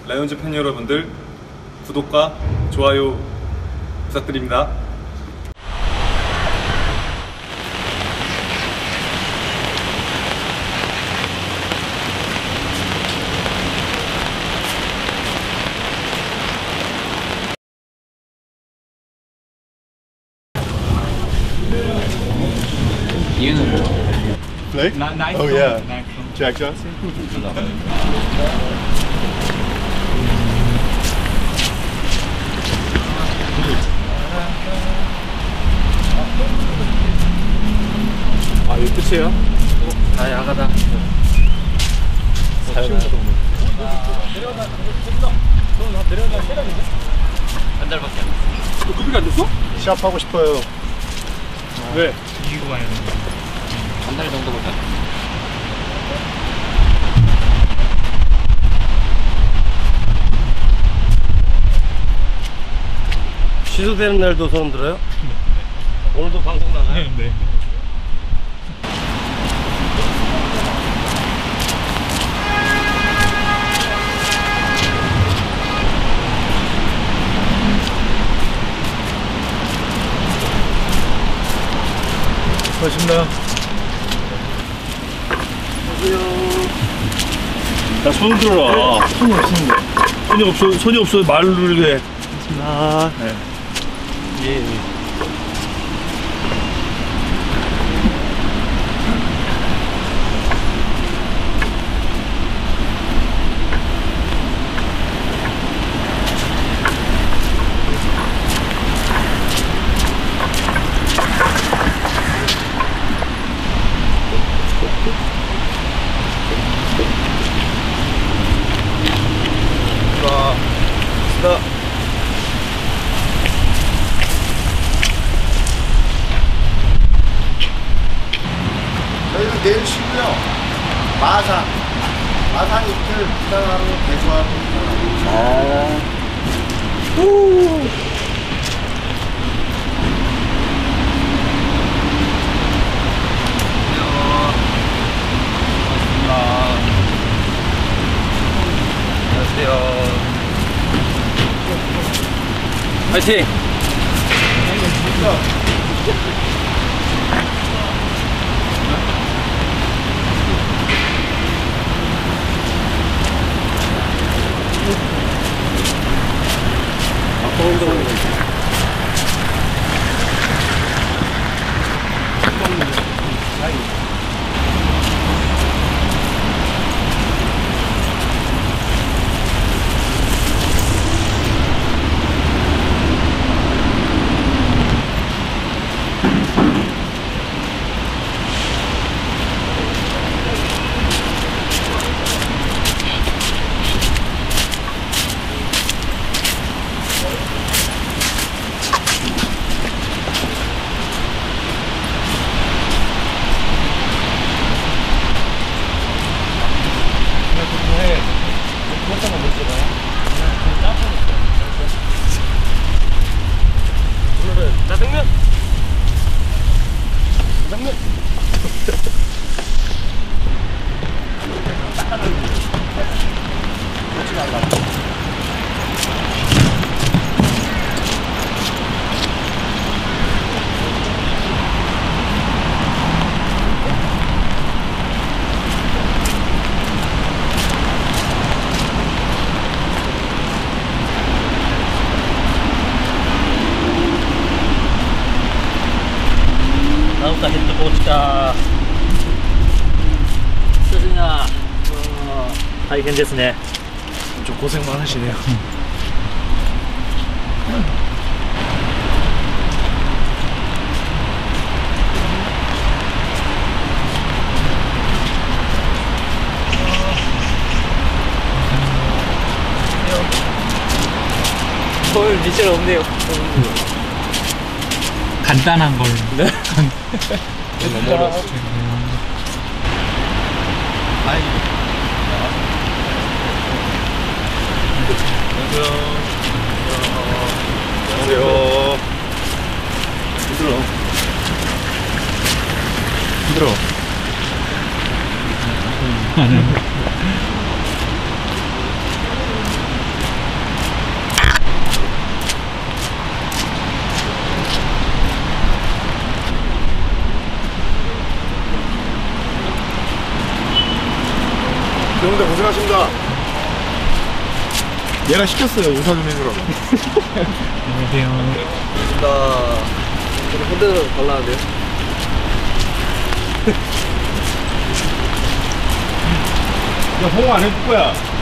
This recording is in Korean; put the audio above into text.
라이온즈 팬 여러분들 구독과 좋아요 부탁드립니다. 이유는 뭐야? Blake? Oh yeah, Jack Johnson. 아, 이거 끝이에요? 아, 야가다. 한 달밖에 안 됐어. 급비가 안 됐어? 시합하고 싶어요. 왜? 이기고 가야 되는 거야. 한 달 정도밖에 안 됐어. 취소되는 날도 소름 들어요? 오늘도 방송 나가요? 네. 고맙습니다. 야, 손 들어라. 손이 없었는데. 손이 없어 말을 해. 아, 네. 예. 저희는 내일 쉬고요. 마산 이틀 부산하러 대구하고 화이팅! 짜장면! 짜장면! 나우카 헤드코치가 쓰즈나大変ですね. 좀 고생 많으시네요. 오늘 미션 없네요. 간단한 걸로. 네. 안녕하세요. 힘들어. 형들 고생하십니다. 얘가 시켰어요. 인사 좀 해주라고. 안녕하세요. 나 오늘 혼대로 갈라는데요. 야, 홍어 안 해줄 거야.